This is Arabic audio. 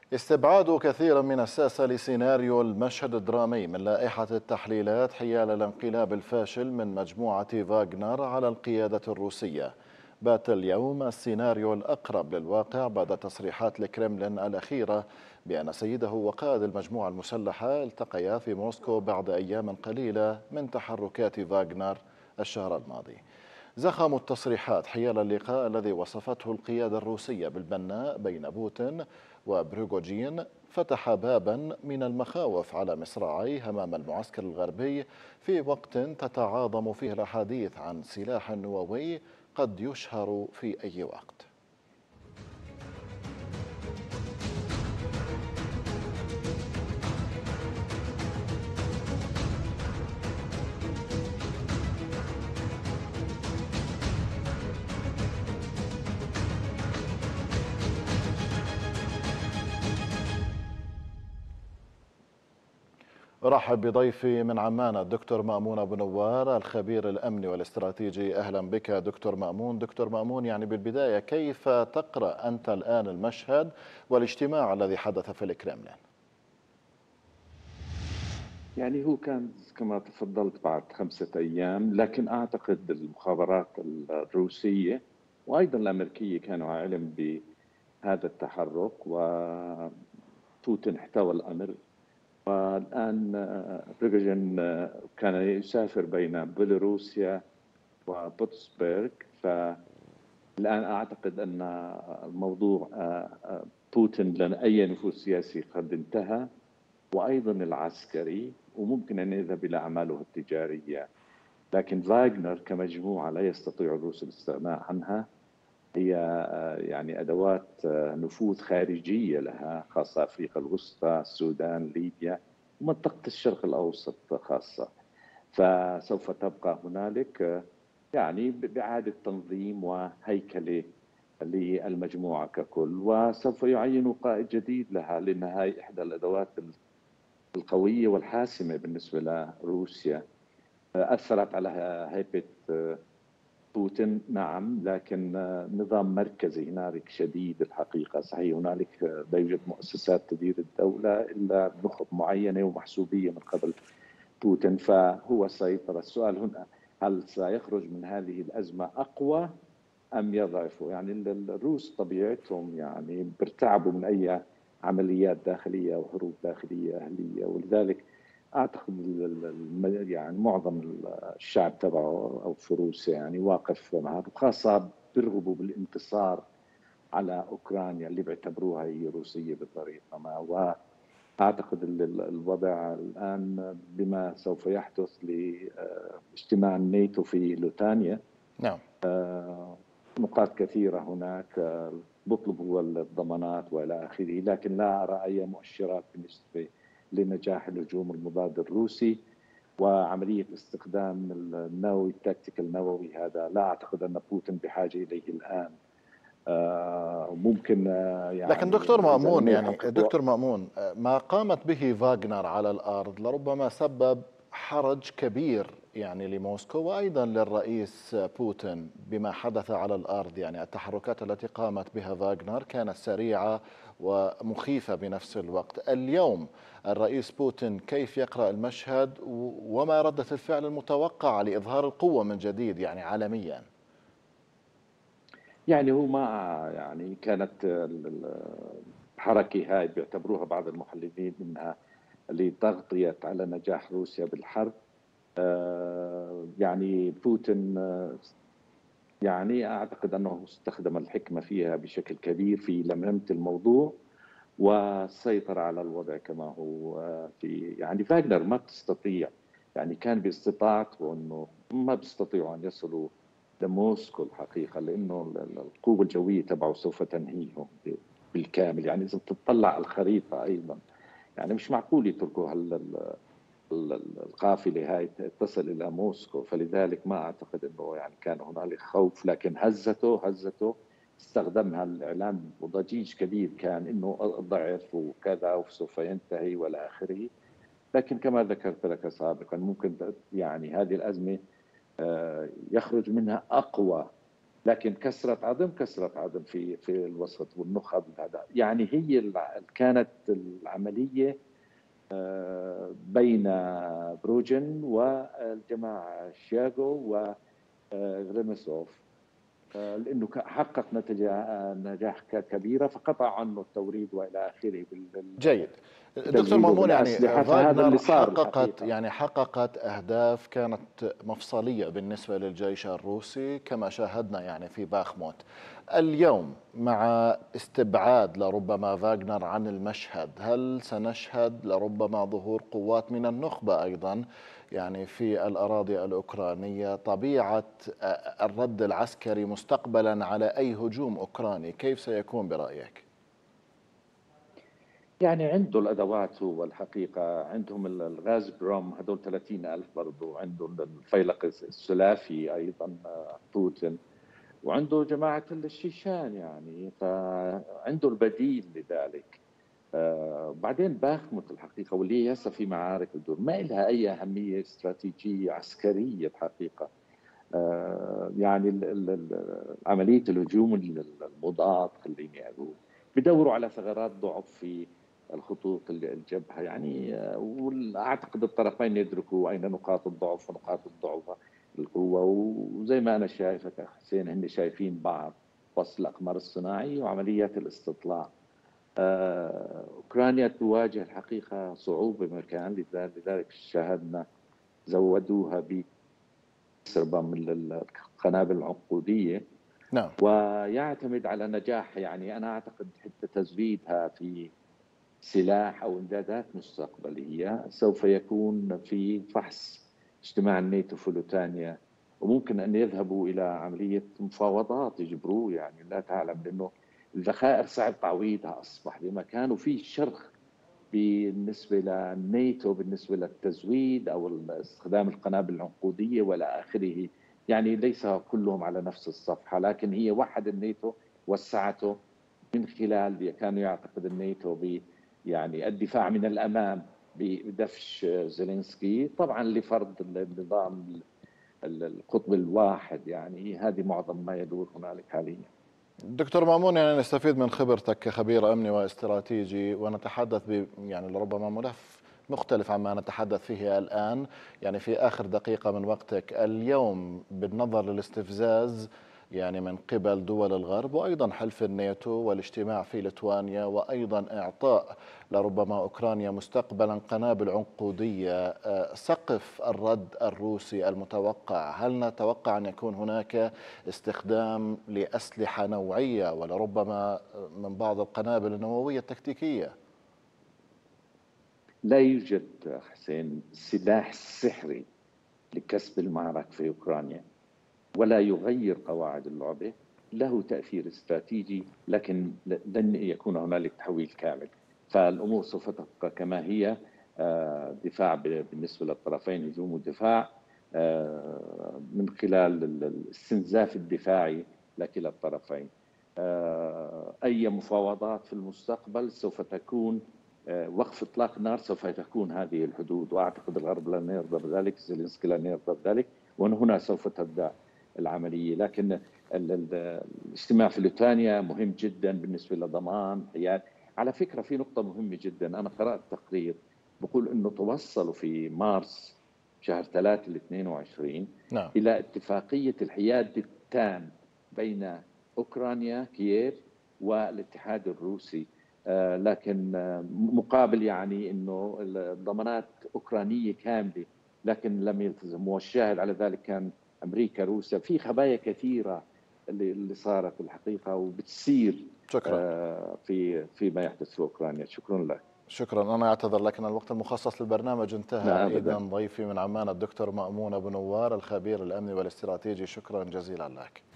استبعاد كثير من الساسة لسيناريو المشهد الدرامي من لائحة التحليلات حيال الانقلاب الفاشل من مجموعة فاغنر على القيادة الروسية. بات اليوم السيناريو الأقرب للواقع بعد تصريحات الكرملين الأخيرة بأن سيده وقائد المجموعة المسلحة التقيا في موسكو بعد أيام قليلة من تحركات فاغنر الشهر الماضي. زخم التصريحات حيال اللقاء الذي وصفته القيادة الروسية بالبناء بين بوتين وبروغوجين فتح بابا من المخاوف على مصراعيه أمام المعسكر الغربي في وقت تتعاظم فيه الأحاديث عن سلاح نووي قد يشهر في أي وقت. أرحب بضيفي من عمان الدكتور مأمون أبو نوار الخبير الأمني والاستراتيجي. أهلا بك دكتور مأمون. دكتور مأمون، يعني بالبداية كيف تقرأ أنت الآن المشهد والاجتماع الذي حدث في الكرملين؟ يعني هو كان كما تفضلت بعد 5 أيام، لكن أعتقد المخابرات الروسية وأيضا الأمريكية كانوا على علم بهذا التحرك، وبوتين احتوى الأمر. والآن بريغوجين كان يسافر بين بيلاروسيا وبوتسبرغ، فالآن أعتقد أن موضوع بوتين لن أي نفوذ سياسي قد انتهى، وأيضا العسكري، وممكن أن يذهب إلى أعماله التجارية. لكن فاغنر كمجموعة لا يستطيع الروس الاستغناء عنها. هي يعني أدوات نفوذ خارجية لها، خاصة أفريقيا الوسطى، السودان، ليبيا، ومنطقة الشرق الأوسط خاصة. فسوف تبقى هنالك يعني بإعادة تنظيم وهيكلة للمجموعة ككل، وسوف يعين قائد جديد لها، لأنها هي إحدى الأدوات القوية والحاسمة بالنسبة لروسيا. أثرت على هيبة بوتين، نعم، لكن نظام مركزي هنالك شديد الحقيقة. صحيح هنالك لا يوجد مؤسسات تدير الدولة إلا بنخب معينة ومحسوبية من قبل بوتين، فهو سيطر. السؤال هنا، هل سيخرج من هذه الأزمة أقوى أم يضعفوا؟ يعني الروس طبيعتهم يعني بيرتعبوا من أي عمليات داخلية أو حروب داخلية أهلية، ولذلك أعتقد يعني معظم الشعب تبعه أو في روسيا يعني واقف معه، وخاصة بيرغبوا بالانتصار على أوكرانيا اللي بيعتبروها هي روسية بطريقة ما. وأعتقد الوضع الآن بما سوف يحدث لاجتماع الناتو في لوتانيا، نعم، نقاط كثيرة هناك بيطلبوا الضمانات وإلى آخره، لكن لا أرى أي مؤشرات بالنسبة لنجاح الهجوم المضاد الروسي. وعملية استخدام النووي، التكتيك النووي، هذا لا أعتقد أن بوتين بحاجة إليه الآن. ممكن لكن يعني دكتور إذا مأمون، لم يعني يحققوا. دكتور مأمون، ما قامت به فاغنر على الأرض لربما سبب حرج كبير يعني لموسكو وأيضا للرئيس بوتين بما حدث على الأرض. يعني التحركات التي قامت بها فاغنر كانت سريعة ومخيفة بنفس الوقت. اليوم الرئيس بوتين كيف يقرأ المشهد وما ردة الفعل المتوقعة لإظهار القوة من جديد يعني عالميا؟ يعني هو ما يعني كانت الحركة هاي بيعتبروها بعض المحللين انها لتغطية على نجاح روسيا بالحرب. يعني بوتين يعني أعتقد أنه استخدم الحكمة فيها بشكل كبير في لملمة الموضوع والسيطرة على الوضع كما هو. في يعني فاغنر ما بتستطيع، يعني كان باستطاعته أنه ما بيستطيعوا أن يصلوا لموسكو الحقيقة، لأنه القوة الجوية تبعه سوف تنهيهم بالكامل. يعني إذا بتطلع على الخريطة أيضا، يعني مش معقول يتركوا القافلة هاي تصل إلى موسكو. فلذلك ما أعتقد أنه يعني كان هنالك خوف، لكن هزته استخدمها الإعلام، وضجيج كبير كان أنه ضعف وكذا وسوف ينتهي والى آخره. لكن كما ذكرت لك سابقا، ممكن يعني هذه الأزمة يخرج منها أقوى لكن كسرة عظم، كسرة عظم في الوسط والنخب هذا. يعني هي كانت العملية بين بروجن والجماعة شياغو وغريمسوف، لأنه حقق نجاح كبيرة، فقطع عنه التوريد وإلى آخره جيد. دكتور بتمويله مأمون، يعني بالأسلحة. فهذا اللي فاغنر صار حققت الحقيقة. حققت أهداف كانت مفصلية بالنسبة للجيش الروسي كما شاهدنا يعني في باخموت. اليوم مع استبعاد لربما فاغنر عن المشهد، هل سنشهد لربما ظهور قوات من النخبة أيضا يعني في الأراضي الأوكرانية؟ طبيعة الرد العسكري مستقبلا على أي هجوم أوكراني كيف سيكون برأيك؟ يعني عنده الأدوات، هو الحقيقة عندهم الغاز بروم هذول 30,000 برضو، عنده الفيلق الثلاثي أيضا بوتين، وعنده جماعة الشيشان، يعني فعنده البديل لذلك. بعدين باخمت الحقيقة واللي هي هسه في معارك الدور ما لها أي أهمية استراتيجية عسكرية الحقيقة. يعني عملية الهجوم المضاد خليني أقول بدوروا على ثغرات ضعف في الخطوط الجبهة، يعني وأعتقد الطرفين يدركوا أين نقاط الضعف ونقاط الضعف القوة. وزي ما أنا شايفك حسين، هن شايفين بعض وصل الأقمار الصناعية وعمليات الاستطلاع. أوكرانيا تواجه الحقيقة صعوبة مكان، لذلك شاهدنا زودوها بسربا من القنابل العنقودية. نعم. ويعتمد على نجاح، يعني أنا أعتقد حتى تزويدها في سلاح أو إمدادات مستقبلية سوف يكون في فحص اجتماع الناتو في لوتانيا، وممكن أن يذهبوا إلى عملية مفاوضات يجبروه، يعني لا تعلم، لأنه الذخائر صعب تعويضها أصبح بمكان، وفي شرخ بالنسبة للناتو بالنسبة للتزويد أو استخدام القنابل العنقودية وإلى آخره. يعني ليس كلهم على نفس الصفحة، لكن هي وحد الناتو، وسعته من خلال كانوا يعتقد الناتو يعني الدفاع من الأمام بدفش زيلينسكي، طبعا لفرض النظام القطب الواحد. يعني هذه معظم ما يدور هنالك حاليا. دكتور مأمون، يعني نستفيد من خبرتك كخبير أمني واستراتيجي ونتحدث يعني لربما ملف مختلف عما نتحدث فيه الآن. يعني في آخر دقيقة من وقتك اليوم، بالنظر للاستفزاز يعني من قبل دول الغرب وأيضا حلف الناتو والاجتماع في ليتوانيا وأيضا إعطاء لربما أوكرانيا مستقبلا قنابل عنقودية، سقف الرد الروسي المتوقع، هل نتوقع أن يكون هناك استخدام لأسلحة نوعية ولربما من بعض القنابل النووية التكتيكية؟ لا يوجد حسين سلاح سحري لكسب المعركة في أوكرانيا، ولا يغير قواعد اللعبة. له تأثير استراتيجي لكن لن يكون هنالك تحويل كامل، فالأمور سوف تبقى كما هي. دفاع بالنسبة للطرفين، هجوم ودفاع من خلال الاستنزاف الدفاعي لكلا الطرفين. أي مفاوضات في المستقبل سوف تكون وقف إطلاق نار، سوف تكون هذه الحدود، وأعتقد الغرب لن يرضى بذلك، زيلينسكي لن يرضى بذلك، ومن هنا سوف تبدأ العملية. لكن الاجتماع في لوتانيا مهم جدا بالنسبة لضمان حياد. على فكرة في نقطة مهمة جدا، أنا قرأت تقرير بقول أنه توصلوا في مارس شهر 3 22 نعم. إلى اتفاقية الحياد التام بين أوكرانيا كييف والاتحاد الروسي، لكن مقابل يعني أنه ضمانات أوكرانية كاملة، لكن لم يلتزموا. والشاهد على ذلك كان أمريكا، روسيا، في خبايا كثيرة اللي صارت الحقيقة وبتصير شكرا. فيما يحدث في أوكرانيا. شكرا لك. شكرا. أنا أعتذر لكن الوقت المخصص للبرنامج لا انتهى. إذا أبدا. ضيفي من عمان الدكتور مأمون أبو نوار الخبير الأمني والاستراتيجي، شكرا جزيلا لك.